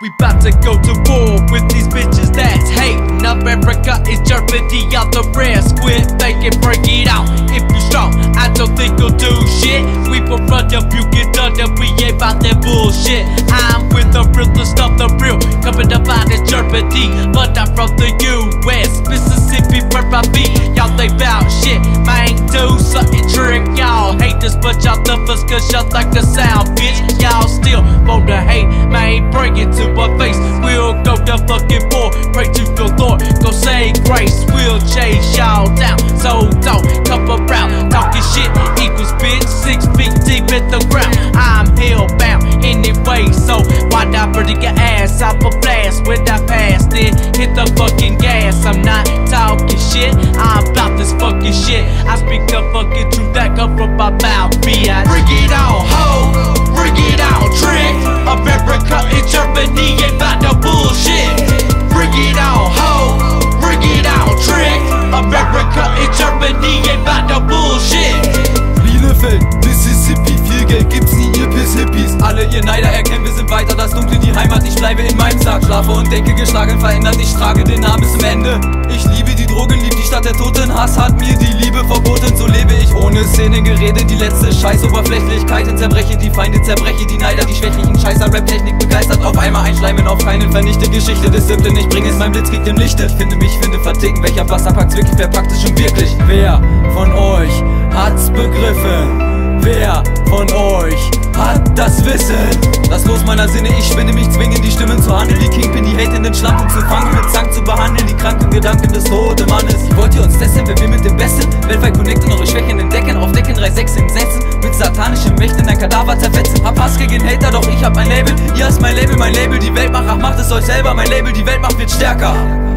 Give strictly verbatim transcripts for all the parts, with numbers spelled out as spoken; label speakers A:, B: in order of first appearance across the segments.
A: We bout to go to war with these bitches that's hating. America is Germany, all the rest quit faking, break it out. If you strong, I don't think you'll do shit. We will run up, you get done, and we ain't about that bullshit. I'm with the realest of the real, coming up out of Germany, but I'm from the U S, Mississippi, where I be. Y'all think bout shit, man, do something trick. Y'all hate us, but y'all love us cause y'all like the sound, bitch. Y'all still wanna hate, man, bring it to our face. We'll go to fucking war, pray to the Lord, go say grace. We'll chase y'all down, so don't come around talking shit equals bitch, six feet deep in the ground. I'm hellbound anyway, so why not burn your ass off a blast when I pass? Then hit the fucking gas. I'm not talking shit, I'm about this fucking shit. I speak the fucking truth that come from my mouth, bitch. Bring it on, ho, bring it on, trick. America and Germany ain't about no bullshit. Bring it on, ho, bring it on, trick. America and Germany ain't about no bullshit.
B: Bielefeld, Mississippi, viel Geld gibt's nie, ihr Piss-Hippies. Alle ihr Neider erkennen, wir sind weiter, das Dunkle, die Heimat. Ich bleibe in meinem Sarg, schlafe und denke geschlagen, verändert. Ich trage den Namen bis zum Ende. Ich liebe die Drogen, lieb die Stadt der Toten. Hass hat mir die Liebe verboten, so lebe ich ohne Szenengerede. Die letzte Scheißoberflächlichkeiten zerbreche, die Feinde zerbreche, die Neider, die schwächlichen Scheißer. Rap-Technik begeistert, auf einmal einschleimen, auf keinen vernichte. Geschichte des Simplen, ich bringe es, mein Blitzkrieg im Lichte. Ich finde mich, finde verticken, welcher Wasserpackt's wirklich, wer packt es schon wirklich? Wer von euch hat's begriffen? Wer von euch hat das Wissen? Das Los meiner Sinne, ich spinne mich, zwingen die Stimmen zu handeln. Die Kingpin, die hatenden Schlampen zu fangen, mit Zank zu behandeln. Die kranken Gedanken des toten Mannes. Wollt ihr uns testen, wer wir mit dem Besten weltweit connecten, eure Schwächen entdecken, auf Decken drei sechs setzen, mit satanischen Mächten ein Kadaver zerfetzen. Hab Hass gegen Hater, doch ich hab ein Label. Ihr ist mein Label, mein Label, die Weltmacher, macht es euch selber. Mein Label, die Weltmacht wird stärker.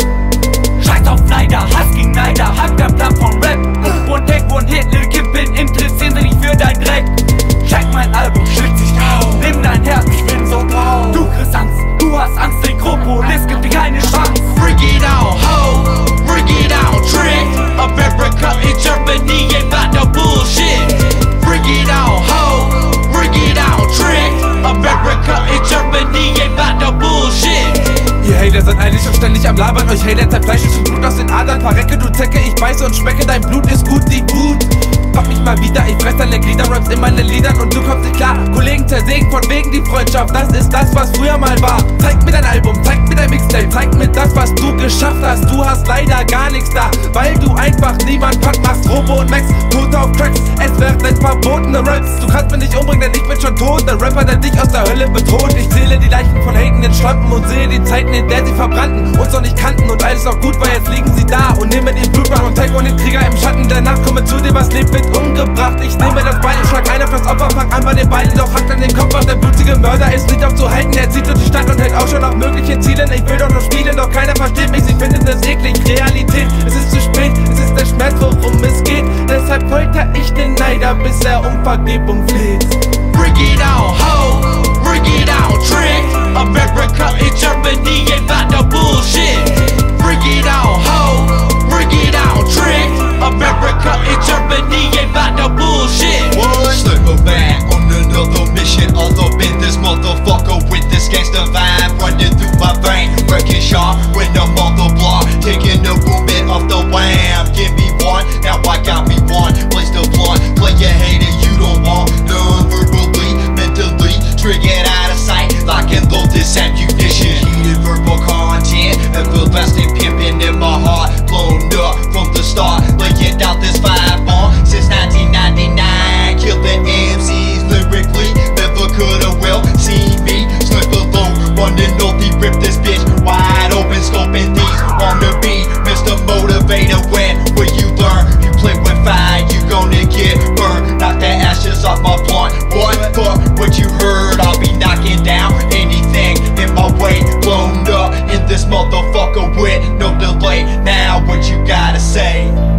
B: Scheiß auf Neider, Hass gegen Neider, hab kein Plan von Rap. One Take, One Hit, Lil Kingpin, interessieren sich nicht für dein Dreck. Check mein Album, schlitz dich auf, nimm dein Herz, ich bin so drauf. Du kriegst Angst, du hast Angst, Nekropolis gibt dir keine Chance. Bring it on, ho, bring it on, trick. America and Germany ain't about no bullshit. Bring it on, ho, bring it on, trick. America and Germany ain't about no bullshit. Ihr Hater seid eilig und ständig am Labern. Euch Hater zerfleischt und Blut aus den Adern. Verrecke, du Zecke, ich beiße und schmecke. Dein Blut ist gut, die Wut. Pack mich mal wieder, ich fress deine Glieder, Raps in meine Liedern und du kommst nicht klar. Kollegen zersägen von wegen die Freundschaft, das ist das, was früher mal war. Zeig mir dein Album, zeig mir dein Mixtape, zeig mir das, was du geschafft hast. Du hast leider gar nichts da, weil du einfach niemand packt. Machst Robo und Max, tot auf Tracks, es werden verbotene Raps. Du kannst mich nicht umbringen, denn ich bin schon tot. Der Rapper, der dich aus der Hölle bedroht. Ich zähle die Leichen von hatenden Schlampen und sehe die Zeiten, in der sie verbrannten, uns noch nicht kannten und alles noch gut war. Jetzt liegen sie da und nehmen den Blutbad und Take und den Krieger im Schatten der Nacht. Komme zu dir, was lebt, wird umgebracht. Ich nehme das Bein und schlag einer fürs Opfer, fang an bei den Beinen, doch hackt an den Kopf ab. Der blutige Mörder ist nicht aufzuhalten, er zieht durch die Stadt und hält auch schon auf mögliche Zielen. Ich will doch nur spielen, doch keiner versteht mich, sie finden es eklig. Realität, es ist zu spät, es ist der Schmerz, worum es geht. Deshalb folter ich den Neider, bis er um Vergebung fleht.
A: Bring it on, ho, bring it on, trick. America and Germany ain't about no bullshit. Bring it on, ho, bring it on, trick. America and Germany ain't about no bullshit.
C: What? Snipe back on another mission, all up in this motherfucker with this gangsta vibe running through my vein. Wrecking sharp when I'm on the block, taking the movement off the wham. Give me one, now I got me one. Place the blunt, play your hater, you don't want none. Verbally, mentally, triggered out of sight, lock and load this ammunition. Heated verbal content, everlasting pimping in my heart, blown up from the start. Laying out this five bomb since nineteen ninety-nine, killing M Cs lyrically, never could've well seen me. Snipe alone, running off the rip this bitch wide open, scoping these. Wanna be Mister Motivator, when will you learn? You play with fire, you gonna get burned. Knock the ashes off my blunt. What fuck what you heard? I'll be knocking down anything in my way. Blown up in this motherfucker with no delay. Now what you gotta say?